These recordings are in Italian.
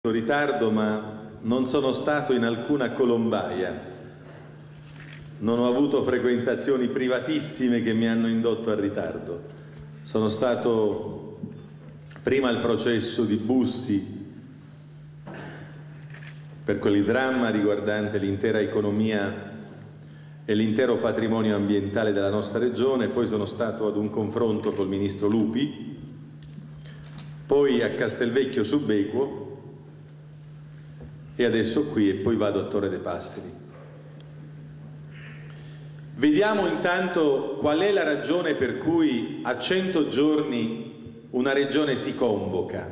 ritardo, ma non sono stato in alcuna colombaia, non ho avuto frequentazioni privatissime che mi hanno indotto al ritardo. Sono stato prima al processo di Bussi per quel dramma riguardante l'intera economia e l'intero patrimonio ambientale della nostra regione, poi sono stato ad un confronto col ministro Lupi, poi a Castelvecchio Subequo e adesso qui, e poi vado a Torre dei Passeri. Vediamo intanto qual è la ragione per cui a 100 giorni una regione si convoca.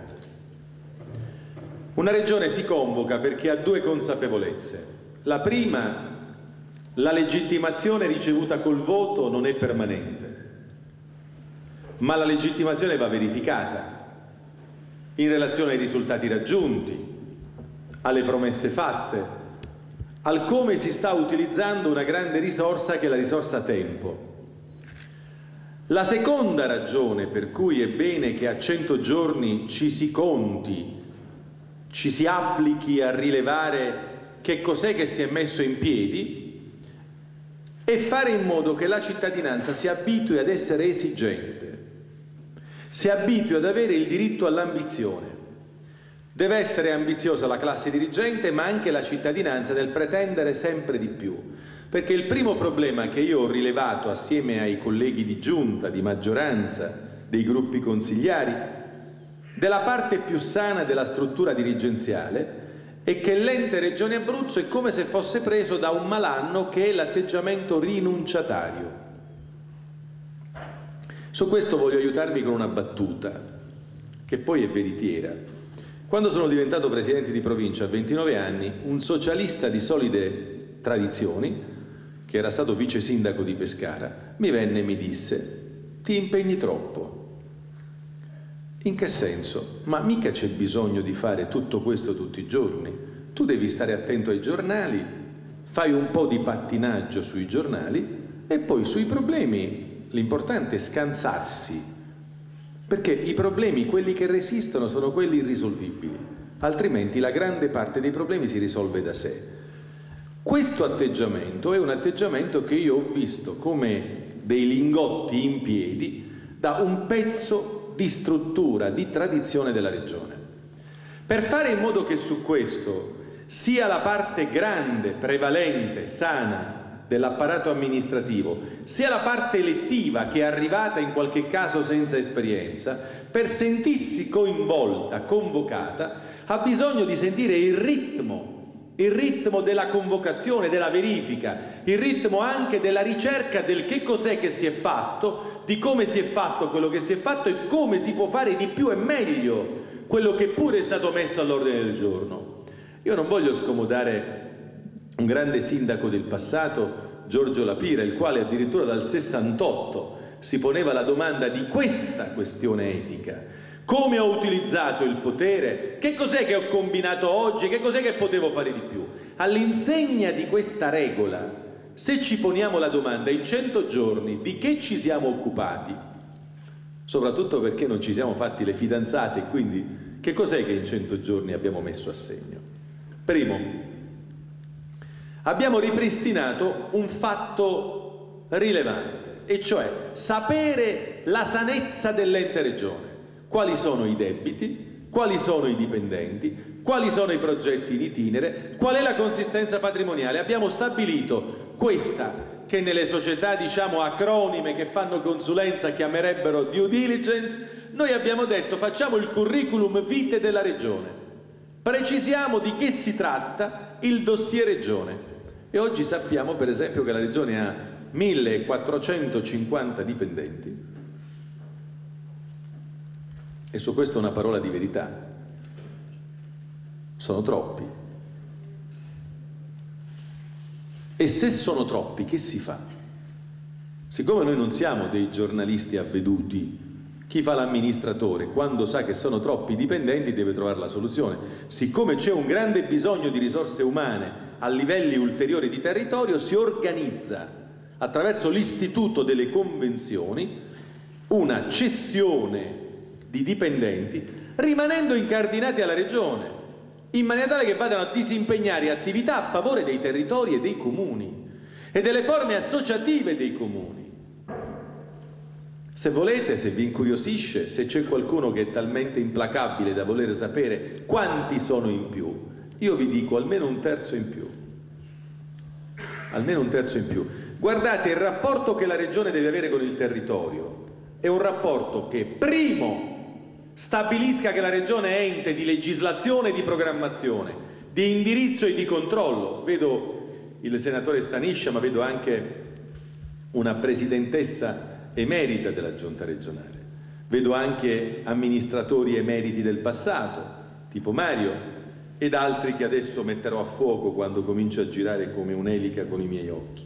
Una regione si convoca perché ha due consapevolezze. La prima, la legittimazione ricevuta col voto non è permanente, ma la legittimazione va verificata in relazione ai risultati raggiunti, alle promesse fatte, al come si sta utilizzando una grande risorsa che è la risorsa tempo. La seconda ragione per cui è bene che a 100 giorni ci si conti, ci si applichi a rilevare che cos'è che si è messo in piedi, è fare in modo che la cittadinanza si abitui ad essere esigente, si abitui ad avere il diritto all'ambizione. Deve essere ambiziosa la classe dirigente, ma anche la cittadinanza nel pretendere sempre di più. Perché il primo problema che io ho rilevato assieme ai colleghi di giunta, di maggioranza, dei gruppi consigliari, della parte più sana della struttura dirigenziale, è che l'ente Regione Abruzzo è come se fosse preso da un malanno, che è l'atteggiamento rinunciatario. Su questo voglio aiutarvi con una battuta, che poi è veritiera. Quando sono diventato presidente di provincia a 29 anni, un socialista di solide tradizioni, che era stato vice sindaco di Pescara, mi venne e mi disse: ti impegni troppo. In che senso? Ma mica c'è bisogno di fare tutto questo tutti i giorni. Tu devi stare attento ai giornali, fai un po' di pattinaggio sui giornali e poi sui problemi l'importante è scansarsi. Perché i problemi, quelli che resistono, sono quelli irrisolvibili, altrimenti la grande parte dei problemi si risolve da sé. Questo atteggiamento è un atteggiamento che io ho visto come dei lingotti in piedi da un pezzo di struttura, di tradizione della regione. Per fare in modo che su questo sia la parte grande, prevalente, sana dell'apparato amministrativo, sia la parte elettiva che è arrivata in qualche caso senza esperienza, per sentirsi coinvolta, convocata, ha bisogno di sentire il ritmo della convocazione, della verifica, il ritmo anche della ricerca del che cos'è che si è fatto, di come si è fatto quello che si è fatto e come si può fare di più e meglio quello che pure è stato messo all'ordine del giorno. Io non voglio scomodare un grande sindaco del passato, Giorgio La Pira, il quale addirittura dal 68 si poneva la domanda di questa questione etica: come ho utilizzato il potere, che cos'è che ho combinato oggi, che cos'è che potevo fare di più. All'insegna di questa regola, se ci poniamo la domanda in 100 giorni di che ci siamo occupati, soprattutto perché non ci siamo fatti le fidanzate, quindi che cos'è che in 100 giorni abbiamo messo a segno? Primo, abbiamo ripristinato un fatto rilevante, e cioè sapere la sanezza dell'ente regione. Quali sono i debiti, quali sono i dipendenti, quali sono i progetti in itinere, qual è la consistenza patrimoniale. Abbiamo stabilito questa, che nelle società diciamo acronime che fanno consulenza chiamerebbero due diligence. Noi abbiamo detto: facciamo il curriculum vitae della regione, precisiamo di che si tratta, il dossier regione. E oggi sappiamo per esempio che la regione ha 1450 dipendenti, e su questo una parola di verità: sono troppi. E se sono troppi, che si fa? Siccome noi non siamo dei giornalisti avveduti, chi fa l'amministratore, quando sa che sono troppi dipendenti, deve trovare la soluzione. Siccome c'è un grande bisogno di risorse umane a livelli ulteriori di territorio, si organizza attraverso l'istituto delle convenzioni una cessione di dipendenti rimanendo incardinati alla regione. in maniera tale che vadano a disimpegnare attività a favore dei territori e dei comuni e delle forme associative dei comuni. Se volete, se vi incuriosisce, se c'è qualcuno che è talmente implacabile da voler sapere quanti sono in più, io vi dico almeno un terzo in più. Almeno un terzo in più. Guardate, il rapporto che la regione deve avere con il territorio è un rapporto che, primo, stabilisca che la regione è ente di legislazione e di programmazione, di indirizzo e di controllo. Vedo il senatore Staniscia, ma vedo anche una presidentessa emerita della giunta regionale, vedo anche amministratori emeriti del passato, tipo Mario, ed altri che adesso metterò a fuoco quando comincio a girare come un'elica con i miei occhi.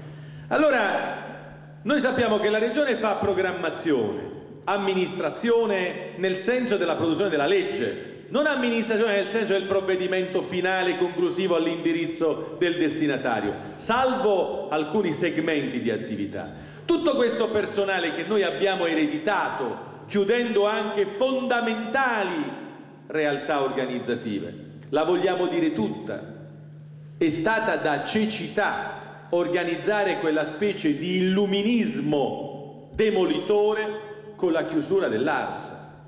Allora, noi sappiamo che la regione fa programmazione, amministrazione nel senso della produzione della legge, non amministrazione nel senso del provvedimento finale conclusivo all'indirizzo del destinatario, salvo alcuni segmenti di attività. Tutto questo personale che noi abbiamo ereditato, chiudendo anche fondamentali realtà organizzative, la vogliamo dire tutta, è stata da cecità organizzare quella specie di illuminismo demolitore con la chiusura dell'ARSA.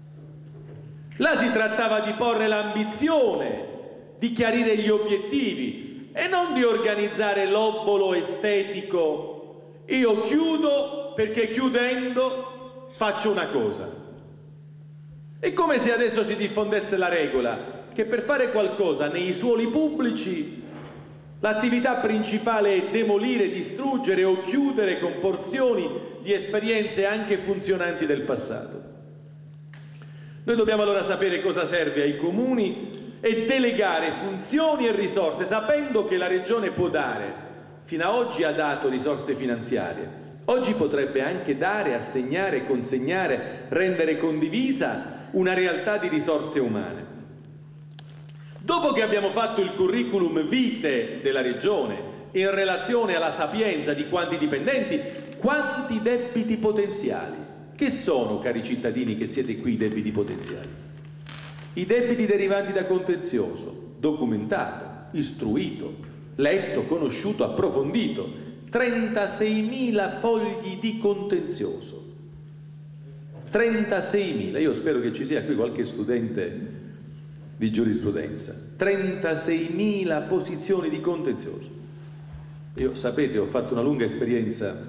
Là si trattava di porre l'ambizione, di chiarire gli obiettivi e non di organizzare l'obolo estetico. Io chiudo perché chiudendo faccio una cosa. È come se adesso si diffondesse la regola che per fare qualcosa nei suoli pubblici l'attività principale è demolire, distruggere o chiudere con porzioni di esperienze anche funzionanti del passato. Noi dobbiamo allora sapere cosa serve ai comuni e delegare funzioni e risorse, sapendo che la regione può dare. Fino ad oggi ha dato risorse finanziarie, oggi potrebbe anche dare, assegnare, consegnare, rendere condivisa una realtà di risorse umane. Dopo che abbiamo fatto il curriculum vitae della regione in relazione alla sapienza di quanti dipendenti, quanti debiti potenziali? Che sono, cari cittadini che siete qui, i debiti potenziali? I debiti derivanti da contenzioso, documentato, istruito, letto, conosciuto, approfondito, 36.000 fogli di contenzioso. 36.000, io spero che ci sia qui qualche studente di giurisprudenza. 36.000 posizioni di contenzioso. Io, sapete, ho fatto una lunga esperienza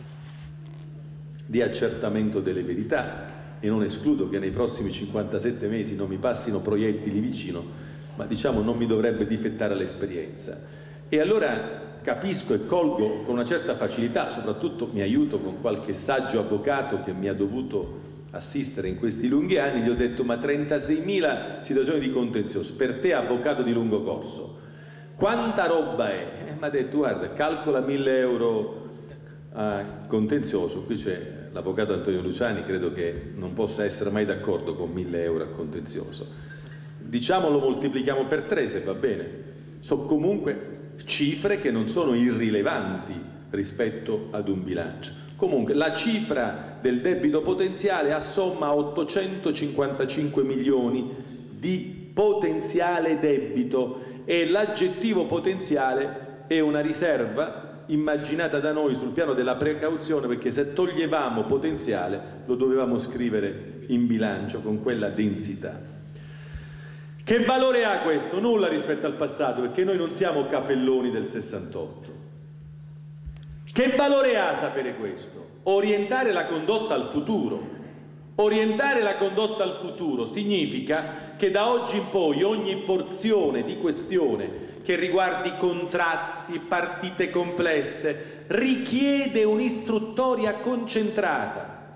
di accertamento delle verità e non escludo che nei prossimi 57 mesi non mi passino proiettili vicino, ma diciamo non mi dovrebbe difettare l'esperienza. E allora capisco e colgo con una certa facilità, soprattutto mi aiuto con qualche saggio avvocato che mi ha dovuto assistere in questi lunghi anni, gli ho detto: ma 36.000 situazioni di contenzioso, per te avvocato di lungo corso, quanta roba è? Mi ha detto: guarda, calcola 1.000 euro contenzioso, qui c'è l'avvocato Antonio Luciani, credo che non possa essere mai d'accordo con 1.000 euro a contenzioso, diciamo lo moltiplichiamo per 3 se va bene, sono comunque cifre che non sono irrilevanti rispetto ad un bilancio. Comunque la cifra del debito potenziale assomma a 855 milioni di potenziale debito e l'aggettivo potenziale è una riserva immaginata da noi sul piano della precauzione, perché se toglievamo potenziale lo dovevamo scrivere in bilancio con quella densità. Che valore ha questo? Nulla rispetto al passato, perché noi non siamo Capelloni del 68. Che valore ha sapere questo? Orientare la condotta al futuro. Orientare la condotta al futuro significa che da oggi in poi ogni porzione di questione che riguardi contratti, partite complesse, richiede un'istruttoria concentrata.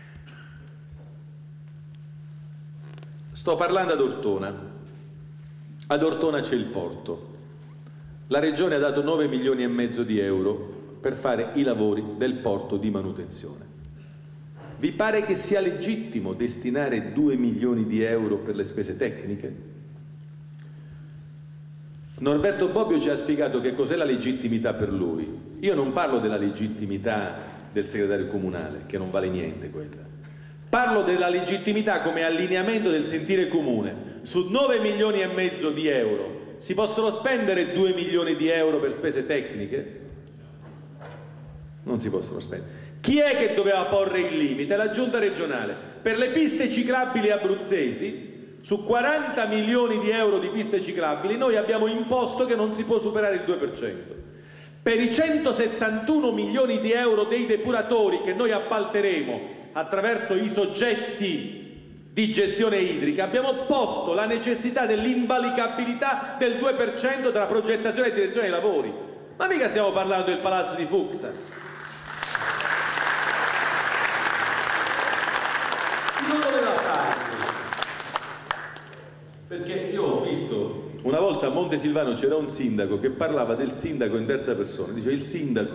Sto parlando ad Ortona. Ad Ortona c'è il porto. La Regione ha dato 9 milioni e mezzo di euro per fare i lavori del porto di manutenzione. Vi pare che sia legittimo destinare 2 milioni di euro per le spese tecniche? Norberto Bobbio ci ha spiegato che cos'è la legittimità per lui. Io non parlo della legittimità del segretario comunale, che non vale niente quella. Parlo della legittimità come allineamento del sentire comune. su 9 milioni e mezzo di euro si possono spendere 2 milioni di euro per spese tecniche? Non si possono spendere. Chi è che doveva porre il limite? La giunta regionale. Per le piste ciclabili abruzzesi, su 40 milioni di euro di piste ciclabili, noi abbiamo imposto che non si può superare il 2%. Per i 171 milioni di euro dei depuratori che noi appalteremo attraverso i soggetti di gestione idrica, abbiamo posto la necessità dell'invalicabilità del 2% della progettazione e direzione dei lavori. Ma mica stiamo parlando del palazzo di Fuksas. Chi non doveva fare questo? Perché io ho visto, una volta a Montesilvano c'era un sindaco che parlava del sindaco in terza persona, dice il sindaco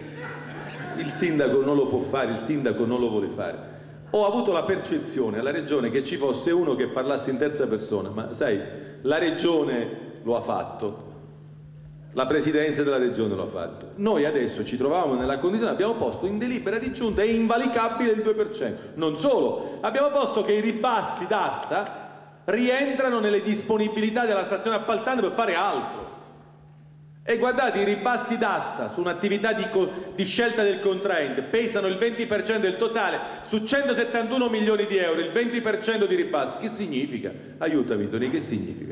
non lo può fare, il sindaco non lo vuole fare. Ho avuto la percezione alla regione che ci fosse uno che parlasse in terza persona, ma sai, la regione lo ha fatto, la presidenza della regione lo ha fatto. Noi adesso ci trovavamo nella condizione, abbiamo posto in delibera di giunta è invalicabile il 2%. Non solo, abbiamo posto che i ribassi d'asta rientrano nelle disponibilità della stazione appaltante per fare altro. E guardate, i ribassi d'asta su un'attività di scelta del contraente pesano il 20% del totale, su 171 milioni di euro il 20% di ribassi. Che significa? Aiutami Toni, che significa?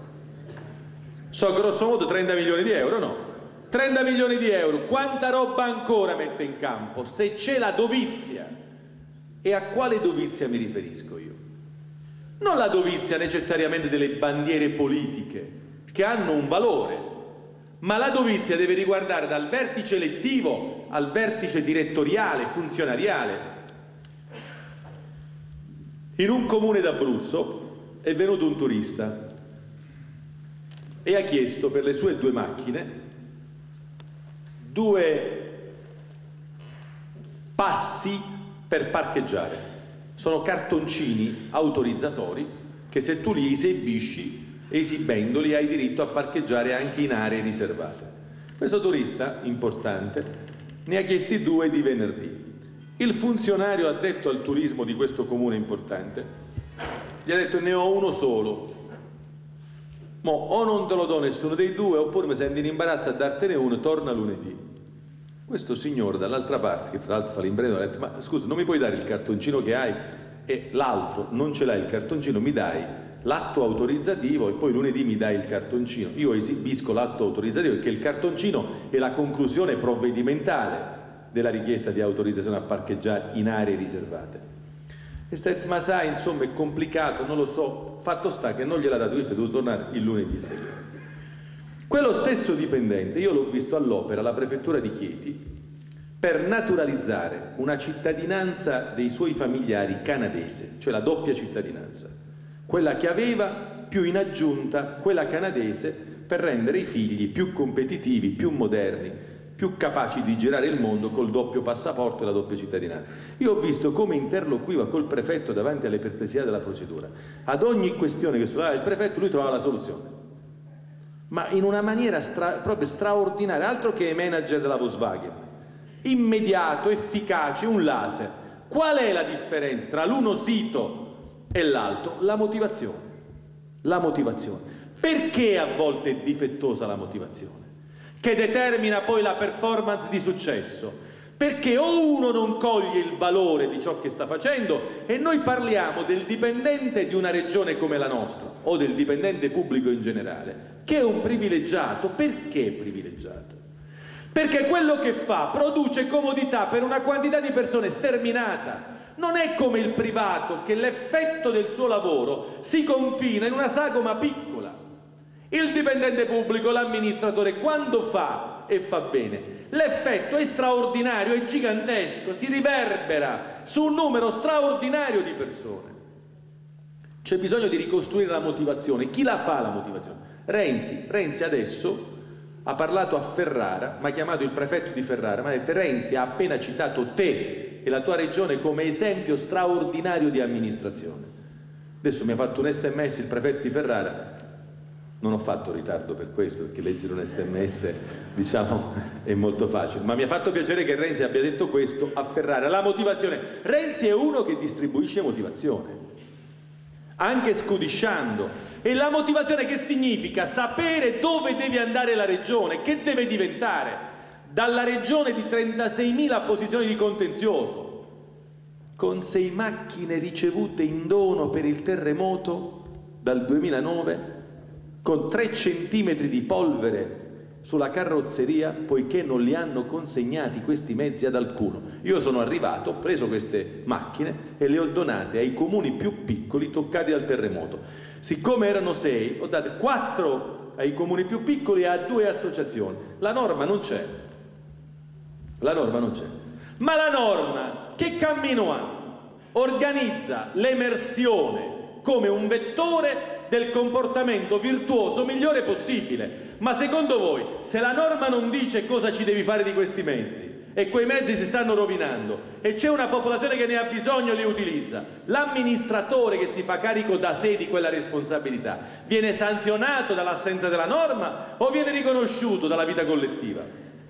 So grosso modo 30 milioni di euro, no? 30 milioni di euro, quanta roba ancora mette in campo se c'è la dovizia? E a quale dovizia mi riferisco io? Non la dovizia necessariamente delle bandiere politiche, che hanno un valore, ma la dovizia deve riguardare dal vertice elettivo al vertice direttoriale, funzionariale. In un comune d'Abruzzo è venuto un turista e ha chiesto per le sue 2 macchine 2 passi per parcheggiare. Sono cartoncini autorizzatori che se tu li esibisci, esibendoli, hai diritto a parcheggiare anche in aree riservate. Questo turista importante ne ha chiesti 2 di venerdì. Il funzionario addetto al turismo di questo comune importante gli ha detto ne ho uno solo, mo o non te lo do nessuno dei 2 oppure mi senti in imbarazzo a dartene uno, torna lunedì. Questo signore dall'altra parte, che fra l'altro fa l'imprenditore, ha detto ma scusa, non mi puoi dare il cartoncino che hai e l'altro non ce l'hai il cartoncino, mi dai l'atto autorizzativo e poi lunedì mi dai il cartoncino. Io esibisco l'atto autorizzativo perché il cartoncino è la conclusione provvedimentale della richiesta di autorizzazione a parcheggiare in aree riservate. E sta detto, ma sai, insomma è complicato, non lo so, fatto sta che non gliel'ha dato, questo è dovuto tornare il lunedì sera. Quello stesso dipendente, io l'ho visto all'opera alla prefettura di Chieti, per naturalizzare una cittadinanza dei suoi familiari canadese, cioè la doppia cittadinanza, quella che aveva più in aggiunta quella canadese per rendere i figli più competitivi, più moderni, più capaci di girare il mondo col doppio passaporto e la doppia cittadinanza. Io ho visto come interloquiva col prefetto davanti alle perplessità della procedura. Ad ogni questione che sollevava il prefetto lui trovava la soluzione, ma in una maniera proprio straordinaria, altro che i manager della Volkswagen, immediato, efficace, un laser. Qual è la differenza tra l'uno sito e l'altro? La motivazione. La motivazione. Perché a volte è difettosa la motivazione? Che determina poi la performance di successo. Perché o uno non coglie il valore di ciò che sta facendo, e noi parliamo del dipendente di una regione come la nostra, o del dipendente pubblico in generale, che è un privilegiato. Perché privilegiato? Perché quello che fa produce comodità per una quantità di persone sterminata. Non è come il privato, che l'effetto del suo lavoro si confina in una sagoma piccola. Il dipendente pubblico, l'amministratore, quando fa e fa bene, l'effetto è straordinario, è gigantesco, si riverbera su un numero straordinario di persone. C'è bisogno di ricostruire la motivazione. Chi la fa la motivazione? Renzi adesso ha parlato a Ferrara, mi ha chiamato il prefetto di Ferrara, mi ha detto Renzi ha appena citato te e la tua regione come esempio straordinario di amministrazione. Adesso mi ha fatto un SMS il prefetto di Ferrara, non ho fatto ritardo per questo, perché leggere un SMS diciamo è molto facile, ma mi ha fatto piacere che Renzi abbia detto questo a Ferrara. La motivazione, Renzi è uno che distribuisce motivazione. anche scudisciando. E la motivazione che significa? Sapere dove deve andare la regione, che deve diventare. Dalla regione di 36.000 posizioni di contenzioso, con 6 macchine ricevute in dono per il terremoto dal 2009, con 3 centimetri di polvere sulla carrozzeria, poiché non li hanno consegnati questi mezzi ad alcuno. Io sono arrivato, ho preso queste macchine e le ho donate ai comuni più piccoli toccati dal terremoto. Siccome erano 6, ho dato 4 ai comuni più piccoli e a 2 associazioni. La norma non c'è. La norma non c'è. Ma la norma che cammino ha? Organizza l'emersione come un vettore del comportamento virtuoso migliore possibile. Ma secondo voi, se la norma non dice cosa ci devi fare di questi mezzi e quei mezzi si stanno rovinando e c'è una popolazione che ne ha bisogno e li utilizza, l'amministratore che si fa carico da sé di quella responsabilità viene sanzionato dall'assenza della norma o viene riconosciuto dalla vita collettiva?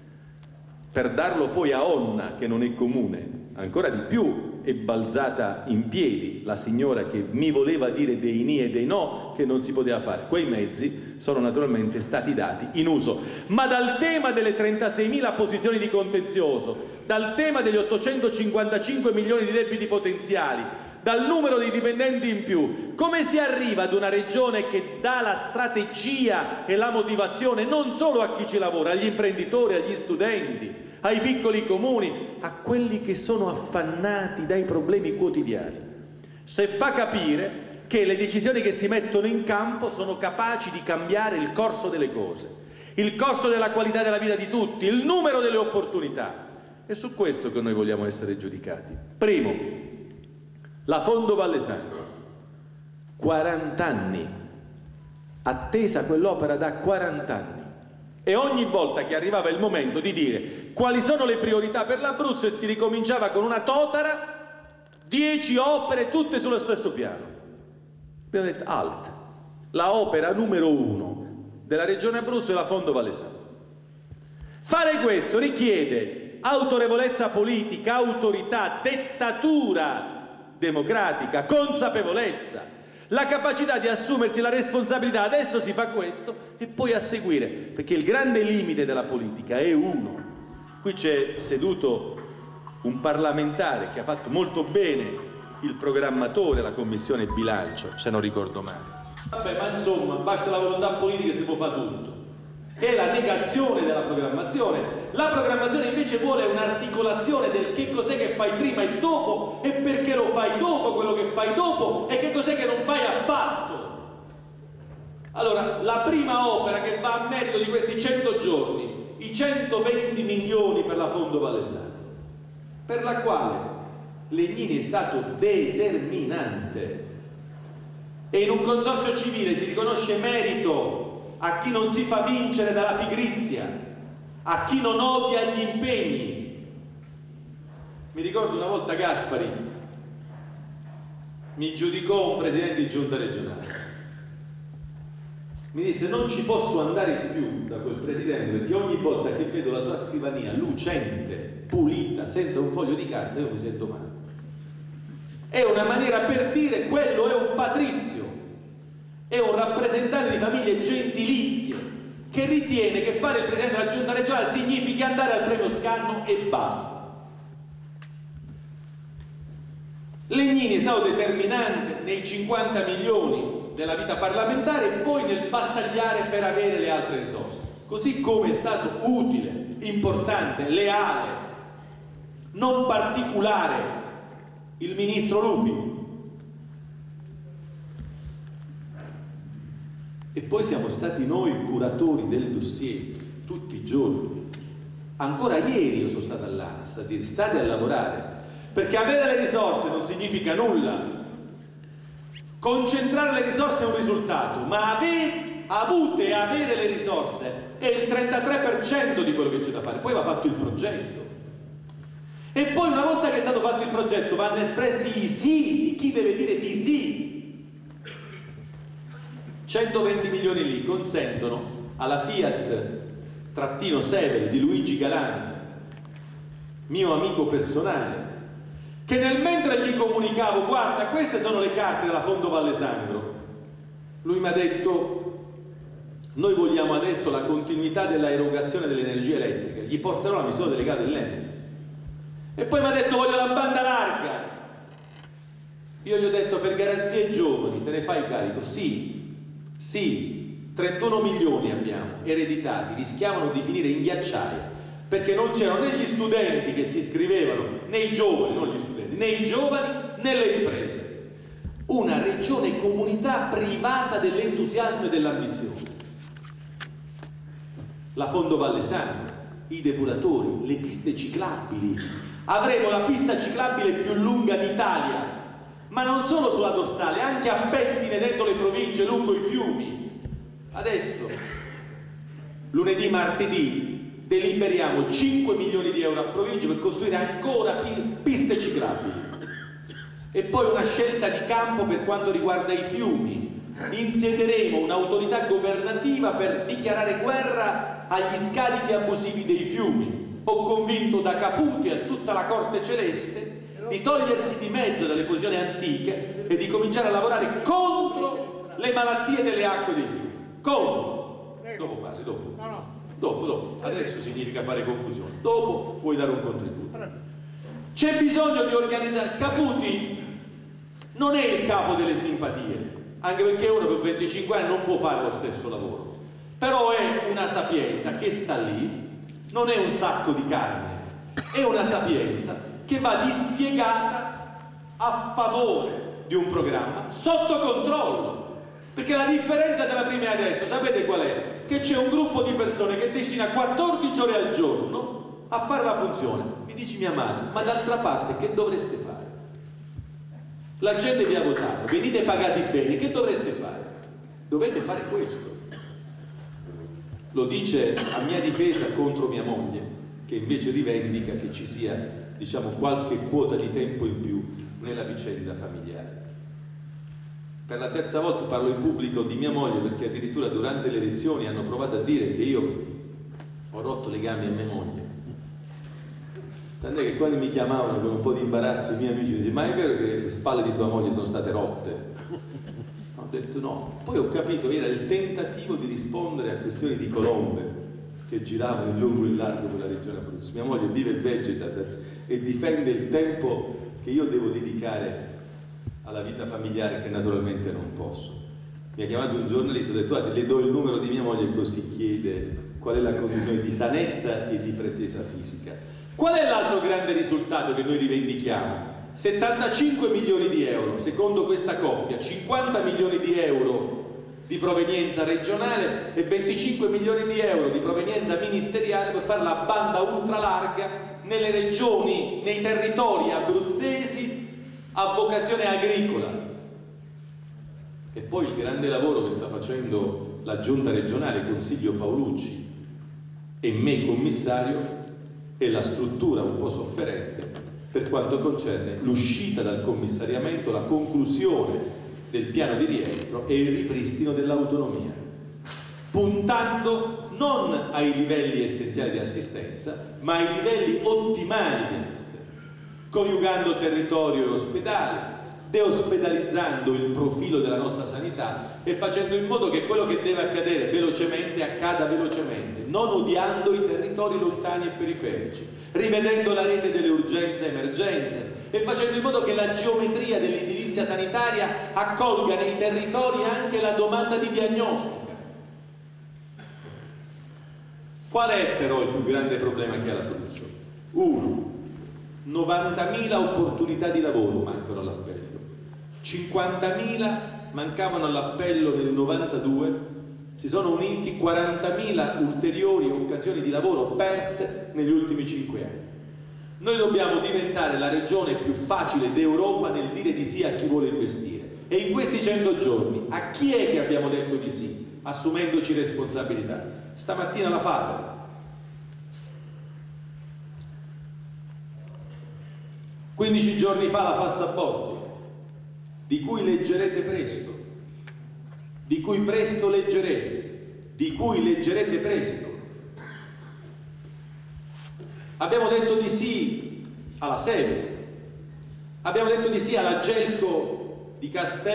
Per darlo poi a Onna, che non è comune, ancora di più è balzata in piedi la signora che mi voleva dire dei ni e dei no che non si poteva fare. Quei mezzi sono naturalmente stati dati in uso. Ma dal tema delle 36.000 posizioni di contenzioso, dal tema degli 855 milioni di debiti potenziali, dal numero dei dipendenti in più, come si arriva ad una regione che dà la strategia e la motivazione non solo a chi ci lavora, agli imprenditori, agli studenti, ai piccoli comuni, a quelli che sono affannati dai problemi quotidiani? Se fa capire che le decisioni che si mettono in campo sono capaci di cambiare il corso delle cose, il corso della qualità della vita di tutti, il numero delle opportunità. È su questo che noi vogliamo essere giudicati. Primo, la Fondo Valle Sacra, 40 anni, attesa quell'opera da 40 anni. E ogni volta che arrivava il momento di dire quali sono le priorità per l'Abruzzo e si ricominciava con una totara, 10 opere tutte sullo stesso piano. Abbiamo detto alt, la opera numero 1 della Regione Abruzzo è la Fondo Valle Sacra. Fare questo richiede autorevolezza politica, autorità, dettatura democratica, consapevolezza, la capacità di assumersi la responsabilità. Adesso si fa questo e poi a seguire, perché il grande limite della politica è uno. Qui c'è seduto un parlamentare che ha fatto molto bene il programmatore, la commissione bilancio, se non ricordo male. Vabbè, ma insomma, basta la volontà politica e si può fare tutto. È la negazione della programmazione. La programmazione invece vuole un'articolazione del che cos'è che fai prima e dopo e perché lo fai dopo quello che fai dopo e che cos'è che non fai affatto. Allora, la prima opera che va a merito di questi 100 giorni, i 120 milioni per la Fondo Valle Sacra, per la quale Legnini è stato determinante, e in un consorzio civile si riconosce merito a chi non si fa vincere dalla pigrizia, a chi non odia gli impegni. Mi ricordo una volta Gaspari mi giudicò un presidente di giunta regionale, mi disse: non ci posso andare più da quel presidente perché ogni volta che vedo la sua scrivania lucente, pulita, senza un foglio di carta, io mi sento male. È una maniera per dire quello è un patrizio, è un rappresentante di famiglie gentilizie che ritiene che fare il presidente della giunta regionale significhi andare al premio Scanno e basta. Legnini è stato determinante nei 50 milioni della vita parlamentare e poi nel battagliare per avere le altre risorse, così come è stato utile, importante, leale, non particolare il ministro Lupi. E poi siamo stati noi curatori del dossier tutti i giorni. Ancora ieri io sono stato all'ANAS a dire: state a lavorare, perché avere le risorse non significa nulla. Concentrare le risorse è un risultato, ma avute e avere le risorse è il 33% di quello che c'è da fare. Poi va fatto il progetto. E poi una volta che è stato fatto il progetto vanno espressi i sì di chi deve dire di sì. 120 milioni lì consentono alla Fiat-Sevel di Luigi Galanti, mio amico personale, che nel mentre gli comunicavo guarda queste sono le carte della Fondo Valle Sangro, lui mi ha detto noi vogliamo adesso la continuità dell'erogazione dell'energia elettrica, gli porterò la missione delegata dell'Enel. E poi mi ha detto voglio la banda larga. Io gli ho detto per garanzie ai giovani te ne fai carico? Sì, sì, 31 milioni abbiamo ereditati, rischiavano di finire in ghiacciaia perché non c'erano né gli studenti che si iscrivevano, né i giovani, non gli studenti, né i giovani né le imprese. Una regione comunità privata dell'entusiasmo e dell'ambizione. La Fondo Valle Sangro, i depuratori, le piste ciclabili. Avremo la pista ciclabile più lunga d'Italia, ma non solo sulla dorsale, anche a pettine dentro le province, lungo i fiumi. Adesso, lunedì, martedì, deliberiamo 5 milioni di euro a provincia per costruire ancora piste ciclabili. E poi una scelta di campo per quanto riguarda i fiumi. Insedieremo un'autorità governativa per dichiarare guerra agli scarichi abusivi dei fiumi. Ho convinto da Caputi a tutta la corte celeste di togliersi di mezzo dalle posizioni antiche e di cominciare a lavorare contro le malattie delle acque dei fiumi. Contro. Dopo parli, dopo. Dopo. Adesso significa fare confusione. Dopo puoi dare un contributo. C'è bisogno di organizzare. Caputi non è il capo delle simpatie, anche perché uno per 25 anni non può fare lo stesso lavoro. Però è una sapienza che sta lì, non è un sacco di carne, è una sapienza che va dispiegata a favore di un programma sotto controllo. Perché la differenza tra prima e adesso, sapete qual è? Che c'è un gruppo di persone che destina 14 ore al giorno a fare la funzione. Mi dici mia madre, ma d'altra parte che dovreste fare? La gente vi ha votato, venite pagati bene, che dovreste fare? Dovete fare questo. Lo dice a mia difesa contro mia moglie, che invece rivendica che ci sia, diciamo, qualche quota di tempo in più nella vicenda familiare. Per la terza volta parlo in pubblico di mia moglie perché addirittura durante le elezioni hanno provato a dire che io ho rotto le gambe a mia moglie. Tant'è che quando mi chiamavano con un po' di imbarazzo i miei amici mi dicevano ma è vero che le spalle di tua moglie sono state rotte? Ho detto no. Poi ho capito che era il tentativo di rispondere a questioni di colombe che giravano in lungo e in largo per la regione Abruzzo. Mia moglie vive e vegeta e difende il tempo che io devo dedicare alla vita familiare che naturalmente non posso. Mi ha chiamato un giornalista e ho detto guarda, le do il numero di mia moglie così chiede qual è la condizione di sanezza e di pretesa fisica. Qual è l'altro grande risultato che noi rivendichiamo? 75 milioni di euro, secondo questa coppia, 50 milioni di euro di provenienza regionale e 25 milioni di euro di provenienza ministeriale per fare la banda ultralarga nelle regioni, nei territori abruzzesi a vocazione agricola. E poi il grande lavoro che sta facendo la giunta regionale, Consiglio Paolucci e me commissario, è la struttura un po' sofferente per quanto concerne l'uscita dal commissariamento, la conclusione del piano di rientro e il ripristino dell'autonomia, puntando non ai livelli essenziali di assistenza, ma ai livelli ottimali di assistenza, coniugando territorio e ospedale, deospedalizzando il profilo della nostra sanità e facendo in modo che quello che deve accadere velocemente accada velocemente, non odiando i territori lontani e periferici, rivedendo la rete delle urgenze e emergenze e facendo in modo che la geometria dell'edilizia sanitaria accolga nei territori anche la domanda di diagnostica. Qual è però il più grande problema che ha l'Abruzzo? 1. 90.000 opportunità di lavoro mancano all'appello, 50.000 mancavano all'appello nel 92, si sono uniti 40.000 ulteriori occasioni di lavoro perse negli ultimi 5 anni. Noi dobbiamo diventare la regione più facile d'Europa nel dire di sì a chi vuole investire. E in questi 100 giorni a chi è che abbiamo detto di sì, assumendoci responsabilità? Stamattina la fate. 15 giorni fa la Fassabordi, di cui leggerete presto, di cui presto leggerete, di cui leggerete presto. Abbiamo detto di sì alla SEVE, Abbiamo detto di sì alla Gelco di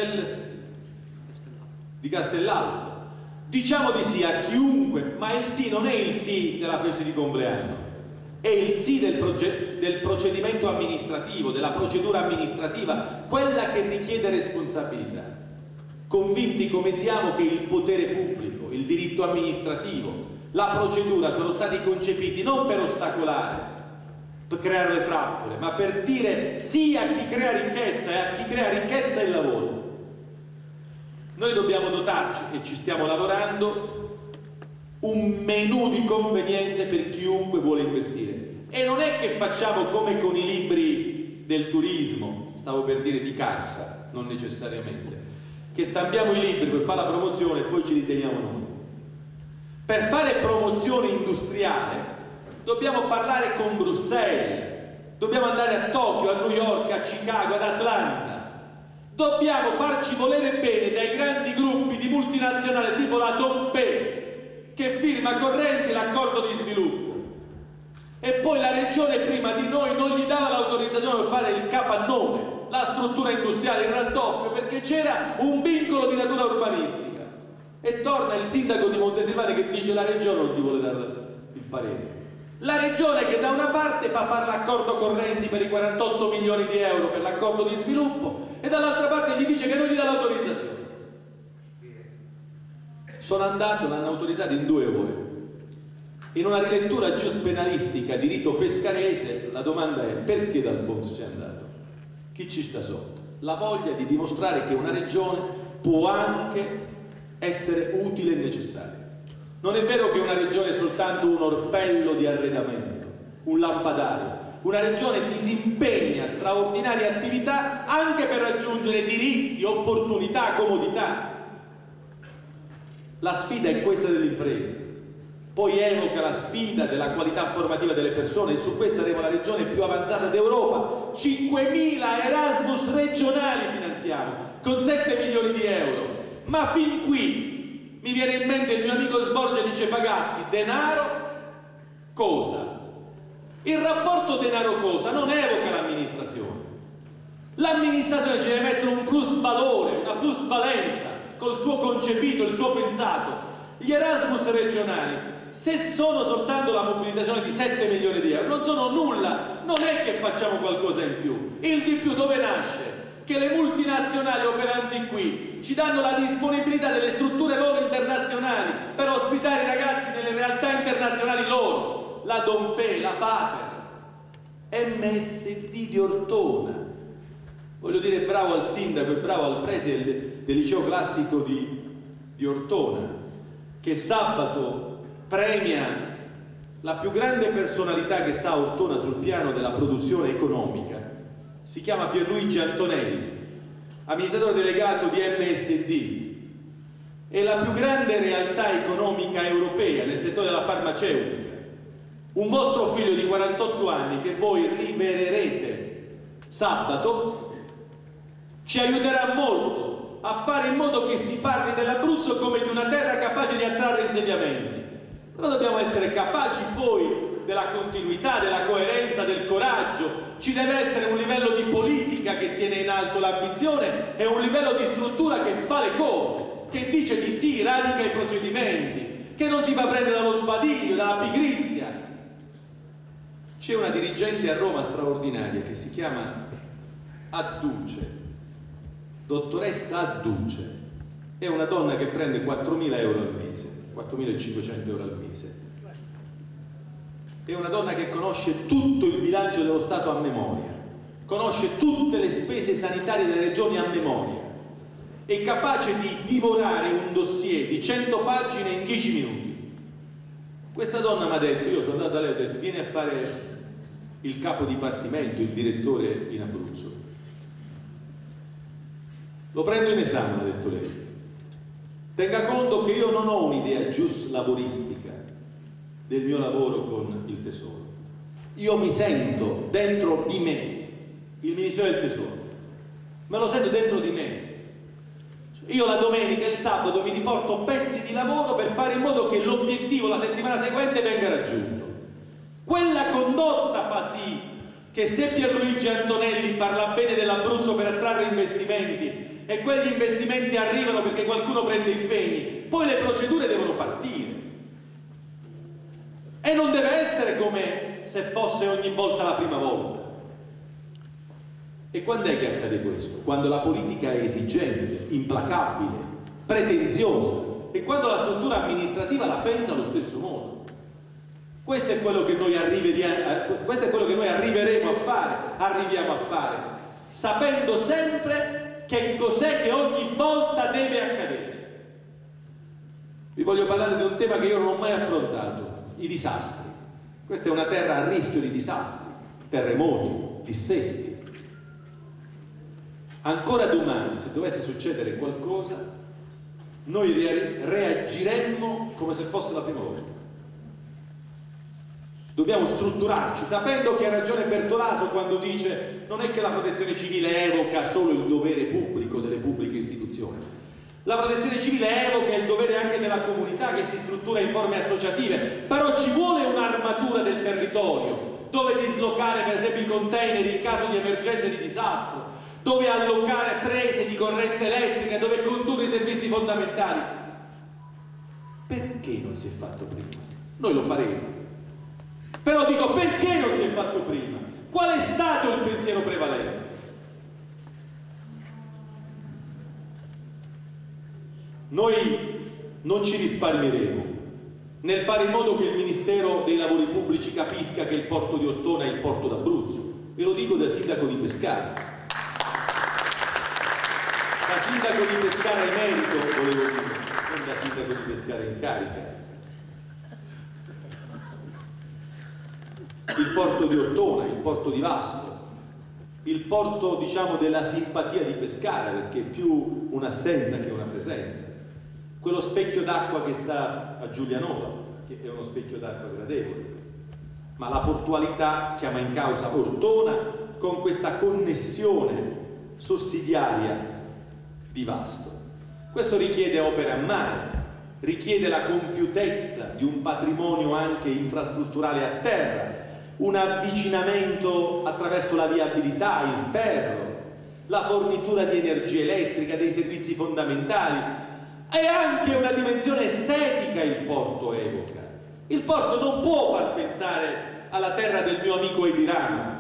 Castellalto. Diciamo di sì a chiunque, ma il sì non è il sì della festa di compleanno, è il sì del procedimento amministrativo, della procedura amministrativa, quella che richiede responsabilità. Convinti come siamo che il potere pubblico, il diritto amministrativo, la procedura sono stati concepiti non per ostacolare, per creare le trappole, ma per dire sì a chi crea ricchezza, e a chi crea ricchezza e lavoro. Noi dobbiamo dotarci, e ci stiamo lavorando, un menù di convenienze per chiunque vuole investire. E non è che facciamo come con i libri del turismo, stavo per dire di Carsa, non necessariamente, che stampiamo i libri per fare la promozione e poi ci riteniamo noi. Per fare promozione industriale dobbiamo parlare con Bruxelles, dobbiamo andare a Tokyo, a New York, a Chicago, ad Atlanta. Dobbiamo farci volere bene dai grandi gruppi di multinazionali tipo la Dompe, che firma con Renzi l'accordo di sviluppo. E poi la regione prima di noi non gli dava l'autorizzazione per fare il capannone, la struttura industriale, il raddoppio, perché c'era un vincolo di natura urbanistica. E torna il sindaco di Montesilvani che dice la regione non ti vuole dare il parere. La regione che da una parte fa fare l'accordo con Renzi per i 48 milioni di euro per l'accordo di sviluppo e dall'altra parte gli dice che non gli dà l'autorizzazione. Sono andato, l'hanno autorizzato in 2 ore. In una rilettura giuspenalistica di rito pescarese la domanda è: perché D'Alfonso c'è andato? Chi ci sta sotto? La voglia di dimostrare che una regione può anche essere utile e necessaria. Non è vero che una regione è soltanto un orpello di arredamento, un lampadario. Una regione disimpegna straordinarie attività anche per raggiungere diritti, opportunità, comodità. La sfida è questa delle imprese. Poi evoca la sfida della qualità formativa delle persone e su questa saremo la regione più avanzata d'Europa. 5.000 Erasmus regionali finanziamo con 7 milioni di euro. Ma fin qui mi viene in mente il mio amico Sborgia, dice Pagatti: denaro, cosa? Il rapporto denaro-cosa non evoca l'amministrazione. L'amministrazione ci deve mettere un plus valore, una plusvalenza col suo concepito, il suo pensato. Gli Erasmus regionali, se sono soltanto la mobilitazione di 7 milioni di euro, non sono nulla, non è che facciamo qualcosa in più. Il di più dove nasce? Che le multinazionali operanti qui ci danno la disponibilità delle strutture loro internazionali per ospitare i ragazzi nelle realtà internazionali loro. La Dompe, la Fater, MSD di Ortona. Voglio dire bravo al sindaco e bravo al preside del liceo classico di Ortona, che sabato premia la più grande personalità che sta a Ortona sul piano della produzione economica. Si chiama Pierluigi Antonelli, amministratore delegato di MSD. È la più grande realtà economica europea nel settore della farmaceutica. Un vostro figlio di 48 anni che voi libererete sabato ci aiuterà molto a fare in modo che si parli dell'Abruzzo come di una terra capace di attrarre insediamenti. Però dobbiamo essere capaci poi della continuità, della coerenza, del coraggio. Ci deve essere un livello di politica che tiene in alto l'ambizione e un livello di struttura che fa le cose, che dice di sì, radica i procedimenti, che non si fa prendere dallo sbadiglio, dalla pigrizia. C'è una dirigente a Roma straordinaria che si chiama Adduce, dottoressa Adduce. È una donna che prende 4.000 euro al mese, 4.500 euro al mese. È una donna che conosce tutto il bilancio dello Stato a memoria, conosce tutte le spese sanitarie delle regioni a memoria, è capace di divorare un dossier di 100 pagine in 10 minuti. Questa donna mi ha detto, io sono andato da lei e ho detto: vieni a fare il capo dipartimento, il direttore in Abruzzo. Lo prendo in esame, ha detto lei. Tenga conto che io non ho un'idea giuslavoristica del mio lavoro con il Tesoro. Io mi sento dentro di me il Ministero del Tesoro, me lo sento dentro di me. Io la domenica e il sabato mi riporto pezzi di lavoro per fare in modo che l'obiettivo la settimana seguente venga raggiunto. Quella condotta fa sì che se Pierluigi Antonelli parla bene dell'Abruzzo per attrarre investimenti e quegli investimenti arrivano perché qualcuno prende impegni, poi le procedure devono partire. E non deve essere come se fosse ogni volta la prima volta. E quando è che accade questo? Quando la politica è esigente, implacabile, pretenziosa, e quando la struttura amministrativa la pensa allo stesso modo. Questo è quello che noi arriveremo arriviamo a fare, sapendo sempre che cos'è che ogni volta deve accadere. Vi voglio parlare di un tema che io non ho mai affrontato: i disastri. Questa è una terra a rischio di disastri, terremoti, dissesti. Ancora domani, se dovesse succedere qualcosa, noi reagiremmo come se fosse la prima volta. Dobbiamo strutturarci, sapendo che ha ragione Bertolaso quando dice non è che la protezione civile evoca solo il dovere pubblico delle pubbliche istituzioni. La protezione civile evoca il dovere anche della comunità che si struttura in forme associative, però ci vuole un'armatura del territorio dove dislocare per esempio i container in caso di emergenza e di disastro, dove allocare prese di corrente elettrica, dove condurre i servizi fondamentali. Perché non si è fatto prima? Noi lo faremo. Però dico, perché non si è fatto prima? Qual è stato il pensiero prevalente? Noi non ci risparmieremo nel fare in modo che il Ministero dei Lavori Pubblici capisca che il porto di Ortona è il porto d'Abruzzo. Ve lo dico da sindaco di Pescara. Da sindaco di Pescara emerito, volevo dire, non da sindaco di Pescara in carica. Il porto di Ortona, il porto di Vasto, il porto, diciamo, della simpatia di Pescara, perché è più un'assenza che una presenza. Quello specchio d'acqua che sta a Giulianova, che è uno specchio d'acqua gradevole, ma la portualità chiama in causa Ortona con questa connessione sussidiaria di Vasto. Questo richiede opere a mare, richiede la compiutezza di un patrimonio anche infrastrutturale a terra, un avvicinamento attraverso la viabilità, il ferro, la fornitura di energia elettrica, dei servizi fondamentali, e anche una dimensione estetica il porto evoca. Il porto non può far pensare alla terra del mio amico Edirama,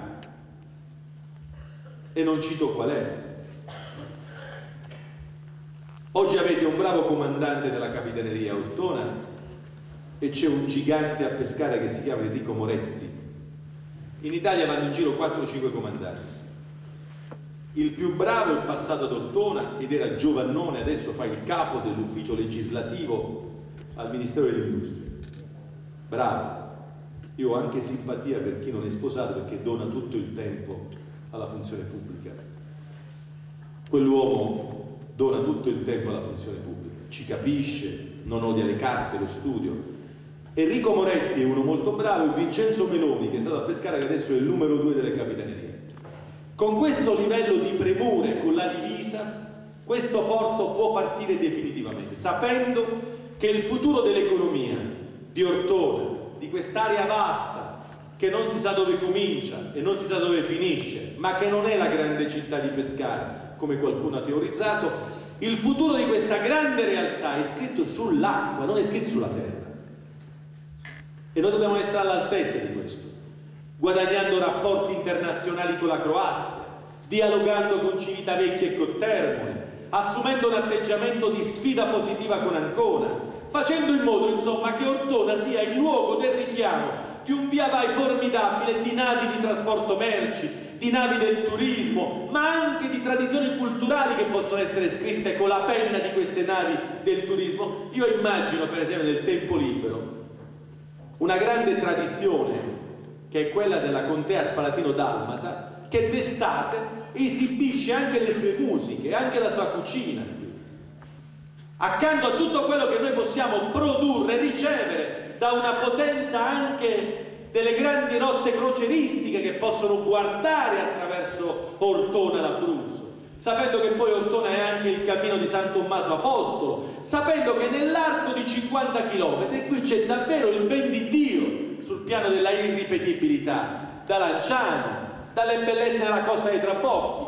e non cito qual è. Oggi avete un bravo comandante della Capitaneria Ortona e c'è un gigante a Pescara che si chiama Enrico Moretti. In Italia vanno in giro 4-5 comandanti. Il più bravo è passato ad Ortona ed era giovannone, adesso fa il capo dell'ufficio legislativo al Ministero dell'Industria. Bravo. Io ho anche simpatia per chi non è sposato, perché dona tutto il tempo alla funzione pubblica. Quell'uomo dona tutto il tempo alla funzione pubblica, ci capisce, non odia le carte, lo studio. Enrico Moretti è uno molto bravo, e Vincenzo Meloni, che è stato a Pescara, che adesso è il numero 2 delle capitanerie. Con questo livello di premure, con la divisa, questo porto può partire definitivamente, sapendo che il futuro dell'economia di Ortona, di quest'area vasta, che non si sa dove comincia e non si sa dove finisce, ma che non è la grande città di Pescara, come qualcuno ha teorizzato, il futuro di questa grande realtà è scritto sull'acqua, non è scritto sulla terra. E noi dobbiamo essere all'altezza di questo, guadagnando rapporti internazionali con la Croazia, dialogando con Civitavecchia e con Termoli, assumendo un atteggiamento di sfida positiva con Ancona, facendo in modo, insomma, che Ortona sia il luogo del richiamo di un via vai formidabile di navi di trasporto merci, di navi del turismo, ma anche di tradizioni culturali che possono essere scritte con la penna di queste navi del turismo. Io immagino, per esempio, nel tempo libero, una grande tradizione che è quella della contea Spalatino-Dalmata, che d'estate esibisce anche le sue musiche, anche la sua cucina. Accanto a tutto quello che noi possiamo produrre e ricevere da una potenza anche delle grandi rotte croceristiche che possono guardare attraverso Ortona l'Abruzzo, sapendo che poi Ortona è anche il cammino di San Tommaso Apostolo, sapendo che nell'arco di 50 km qui c'è davvero il ben di Dio sul piano della irripetibilità, da Lanciano dalle bellezze della Costa dei Trabocchi.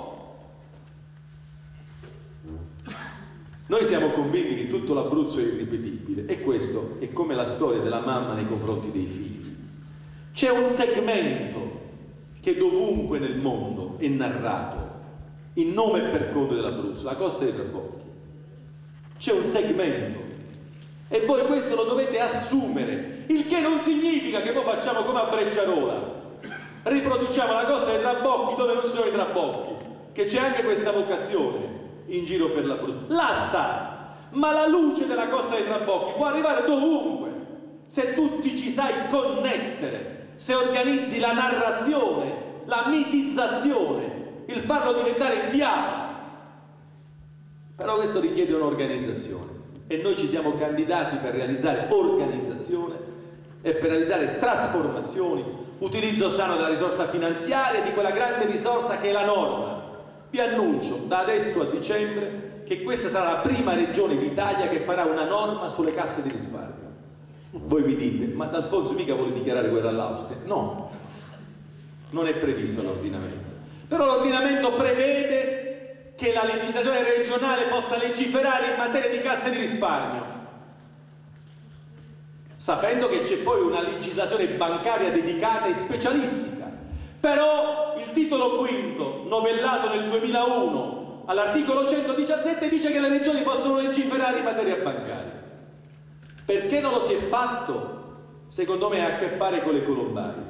Noi siamo convinti che tutto l'Abruzzo è irripetibile, e questo è come la storia della mamma nei confronti dei figli. C'è un segmento che dovunque nel mondo è narrato in nome e per conto dell'Abruzzo, la Costa dei Trabocchi. C'è un segmento e voi questo lo dovete assumere, il che non significa che poi facciamo come a Brecciarola, riproduciamo la Costa dei Trabocchi dove non ci sono i trabocchi, che c'è anche questa vocazione in giro per l'Abruzzo. Là sta, ma la luce della Costa dei Trabocchi può arrivare dovunque, se tu ti ci sai connettere, se organizzi la narrazione, la mitizzazione, il farlo diventare fiaba. Però questo richiede un'organizzazione e noi ci siamo candidati per realizzare organizzazione e per realizzare trasformazioni, utilizzo sano della risorsa finanziaria e di quella grande risorsa che è la norma. Vi annuncio da adesso a dicembre che questa sarà la prima regione d'Italia che farà una norma sulle casse di risparmio. Voi mi dite, ma D'Alfonso mica vuole dichiarare guerra all'Austria? No, non è previsto l'ordinamento. Però l'ordinamento prevede che la legislazione regionale possa legiferare in materia di casse di risparmio, sapendo che c'è poi una legislazione bancaria dedicata e specialistica. Però il titolo quinto, novellato nel 2001 all'articolo 117, dice che le regioni possono legiferare in materia bancaria. Perché non lo si è fatto? Secondo me ha a che fare con le colombaie.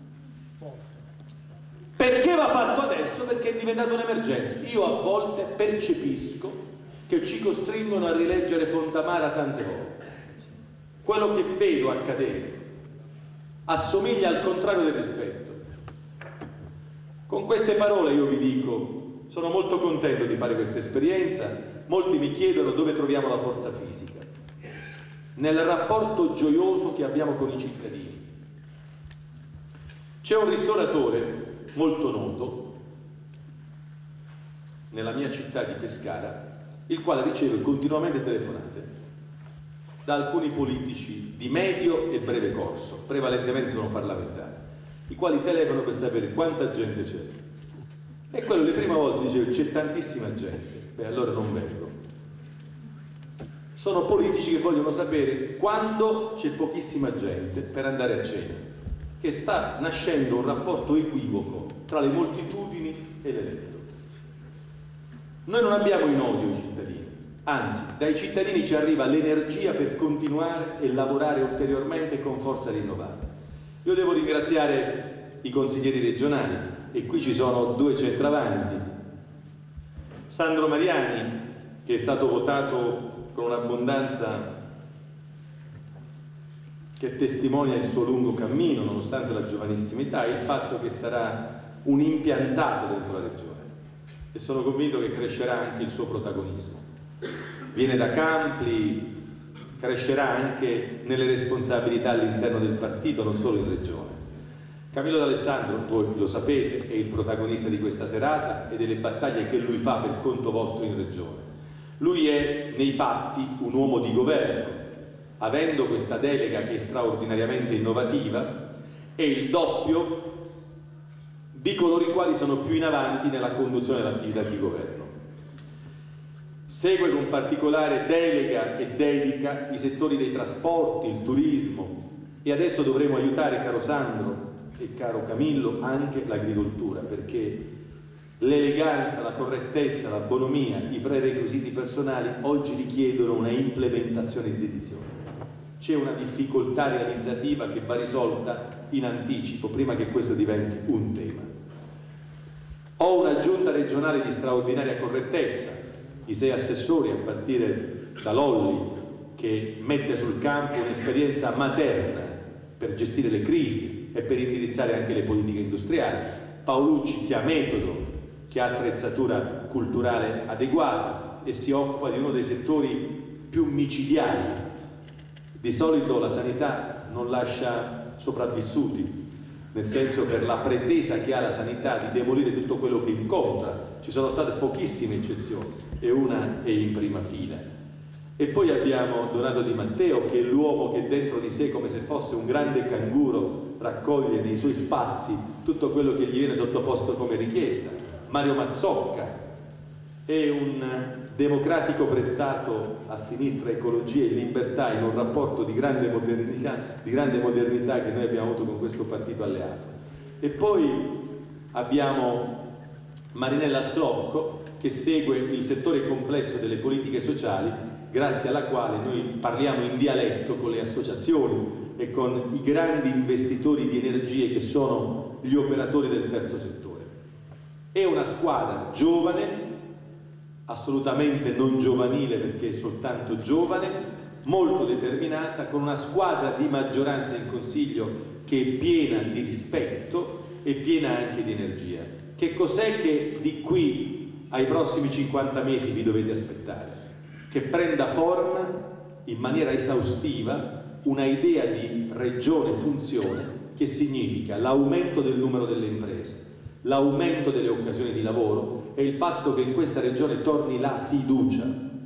Perché va fatto adesso? Perché è diventata un'emergenza. Io a volte percepisco che ci costringono a rileggere Fontamara tante volte. Quello che vedo accadere assomiglia al contrario del rispetto. Con queste parole io vi dico, sono molto contento di fare questa esperienza. Molti mi chiedono dove troviamo la forza fisica. Nel rapporto gioioso che abbiamo con i cittadini. C'è un ristoratore molto noto nella mia città di Pescara, il quale riceve continuamente telefonate da alcuni politici di medio e breve corso, prevalentemente sono parlamentari, i quali telefonano per sapere quanta gente c'è. E quello le prime volte diceva c'è tantissima gente, beh allora non vengo. Sono politici che vogliono sapere quando c'è pochissima gente per andare a cena, che sta nascendo un rapporto equivoco tra le moltitudini e l'eletto. Noi non abbiamo in odio i cittadini, anzi, dai cittadini ci arriva l'energia per continuare e lavorare ulteriormente con forza rinnovata. Io devo ringraziare i consiglieri regionali, e qui ci sono due centravanti. Sandro Mariani, che è stato votato con un'abbondanza che testimonia il suo lungo cammino nonostante la giovanissima età, e il fatto che sarà un impiantato dentro la regione, e sono convinto che crescerà anche il suo protagonismo. Viene da Campli, crescerà anche nelle responsabilità all'interno del partito, non solo in regione. Camillo D'Alessandro, voi lo sapete, è il protagonista di questa serata e delle battaglie che lui fa per conto vostro in regione. Lui è nei fatti un uomo di governo, avendo questa delega che è straordinariamente innovativa, è il doppio di coloro i quali sono più in avanti nella conduzione dell'attività di governo. Segue con particolare delega e dedica i settori dei trasporti, il turismo, e adesso dovremo aiutare, caro Sandro e caro Camillo, anche l'agricoltura, perché l'eleganza, la correttezza, la bonomia, i prerequisiti personali oggi richiedono una implementazione in dedizione. C'è una difficoltà realizzativa che va risolta in anticipo, prima che questo diventi un tema. Ho una giunta regionale di straordinaria correttezza, i 6 assessori a partire da Lolli, che mette sul campo un'esperienza materna per gestire le crisi e per indirizzare anche le politiche industriali, Paolucci che ha metodo, che ha attrezzatura culturale adeguata e si occupa di uno dei settori più micidiali. Di solito la sanità non lascia sopravvissuti, nel senso, per la pretesa che ha la sanità di demolire tutto quello che incontra. Ci sono state pochissime eccezioni e una è in prima fila. E poi abbiamo Donato Di Matteo, che è l'uomo che dentro di sé, come se fosse un grande canguro, raccoglie nei suoi spazi tutto quello che gli viene sottoposto come richiesta. Mario Mazzocca è un democratico prestato a sinistra, ecologia e libertà, in un rapporto di grande modernità che noi abbiamo avuto con questo partito alleato. E poi abbiamo Marinella Sclocco, che segue il settore complesso delle politiche sociali, grazie alla quale noi parliamo in dialetto con le associazioni e con i grandi investitori di energie che sono gli operatori del terzo settore. È una squadra giovane, assolutamente non giovanile perché è soltanto giovane, molto determinata, con una squadra di maggioranza in Consiglio che è piena di rispetto e piena anche di energia. Che cos'è che di qui ai prossimi 50 mesi vi dovete aspettare? Che prenda forma in maniera esaustiva una idea di regione-funzione che significa l'aumento del numero delle imprese, l'aumento delle occasioni di lavoro e il fatto che in questa regione torni la fiducia,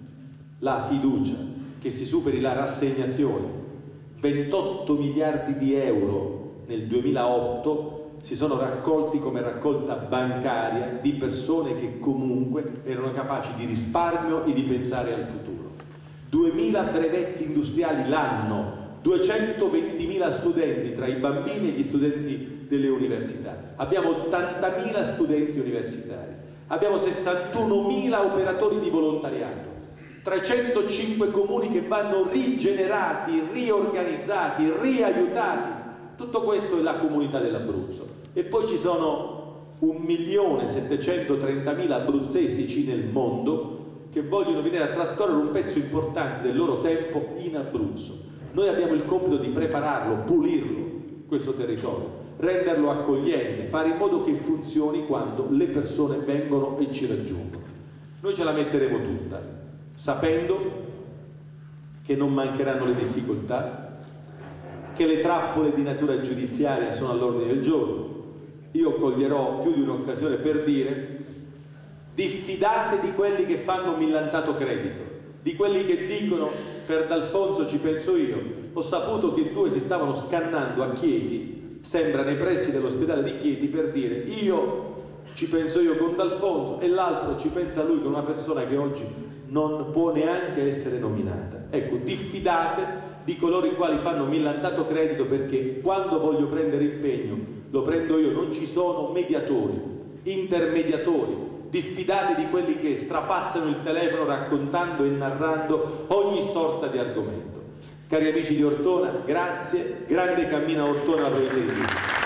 che si superi la rassegnazione. 28 miliardi di euro nel 2008 si sono raccolti come raccolta bancaria di persone che comunque erano capaci di risparmio e di pensare al futuro. 2000 brevetti industriali l'anno, 220.000 studenti tra i bambini e gli studenti delle università. Abbiamo 80.000 studenti universitari, abbiamo 61.000 operatori di volontariato, 305 comuni che vanno rigenerati, riorganizzati, riaiutati. Tutto questo è la comunità dell'Abruzzo. E poi ci sono 1.730.000 abruzzesici nel mondo che vogliono venire a trascorrere un pezzo importante del loro tempo in Abruzzo. Noi abbiamo il compito di prepararlo, pulirlo, questo territorio, renderlo accogliente, fare in modo che funzioni quando le persone vengono e ci raggiungono. Noi ce la metteremo tutta, sapendo che non mancheranno le difficoltà, che le trappole di natura giudiziaria sono all'ordine del giorno. Io coglierò più di un'occasione per dire: diffidate di quelli che fanno millantato credito, di quelli che dicono per D'Alfonso ci penso io. Ho saputo che 2 si stavano scannando a Chieti, sembra nei pressi dell'ospedale di Chieti, per dire io ci penso io con D'Alfonso e l'altro ci pensa lui con una persona che oggi non può neanche essere nominata. Ecco, diffidate di coloro i quali fanno millantato credito, perché quando voglio prendere impegno lo prendo io, non ci sono mediatori, intermediatori. Diffidate di quelli che strapazzano il telefono raccontando e narrando ogni sorta di argomento. Cari amici di Ortona, grazie, grande cammino a Ortona, la provincia di Pisa.